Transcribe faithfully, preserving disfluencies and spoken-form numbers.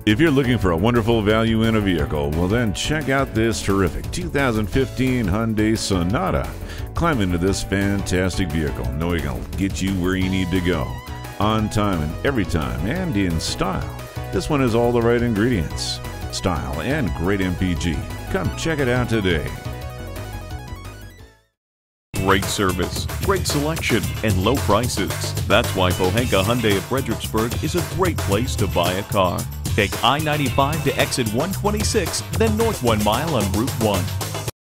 If you're looking for a wonderful value in a vehicle, well then check out this terrific two thousand fifteen Hyundai Sonata. Climb into this fantastic vehicle knowing it'll get you where you need to go. On time and every time, and in style. This one has all the right ingredients. Style and great M P G. Come check it out today. Great service, great selection, and low prices. That's why Pohanka Hyundai of Fredericksburg is a great place to buy a car. Take I ninety-five to exit one twenty-six, then north one mile on Route one.